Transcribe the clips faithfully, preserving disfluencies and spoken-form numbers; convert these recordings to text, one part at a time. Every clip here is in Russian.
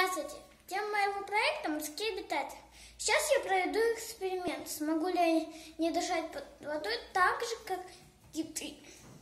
Здравствуйте! Тема моего проекта — морские обитатели. Сейчас я проведу эксперимент. Смогу ли я не дышать под водой так же, как киты?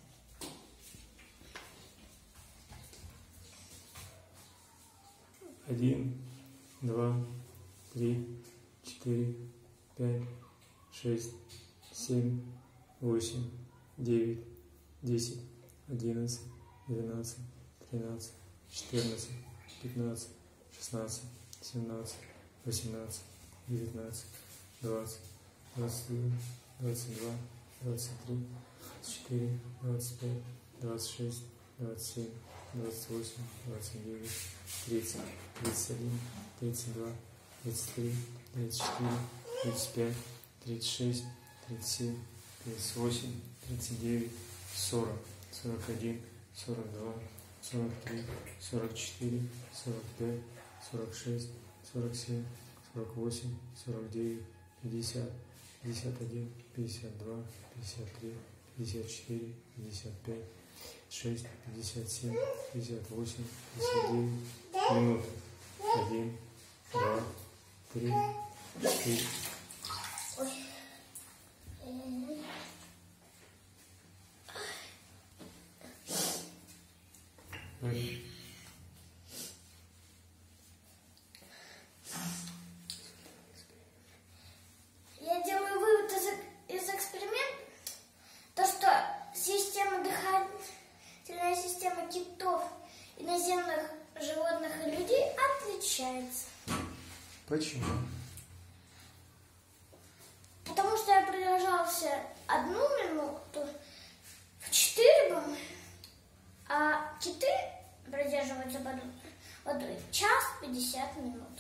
Один, два, три, четыре, пять, шесть, семь, восемь, девять, десять, одиннадцать, двенадцать, тринадцать, четырнадцать, пятнадцать, шестнадцать, семнадцать, восемнадцать, девятнадцать, двадцать, двадцать один, двадцать два, двадцать три, двадцать четыре, двадцать пять, двадцать шесть, двадцать семь, двадцать восемь, двадцать девять, тридцать, тридцать один, тридцать два, тридцать три, тридцать четыре, тридцать пять, тридцать шесть, тридцать семь, тридцать восемь, тридцать девять, сорок, сорок один, сорок два, сорок три, сорок четыре, сорок пять, сорок шесть, сорок семь, сорок восемь, сорок девять, пятьдесят, пятьдесят один, пятьдесят два, пятьдесят три, пятьдесят четыре, пятьдесят пять, шесть, пятьдесят семь, пятьдесят восемь, пятьдесят девять, минуты. Один, два, три, четыре. Ой. Я делаю вывод из, из эксперимента, то что система дыхательная система китов и наземных животных и людей отличается. Почему? Потому что я продержался одну минуту в четыре бомбы, а киты продерживаются под водой час пятьдесят минут.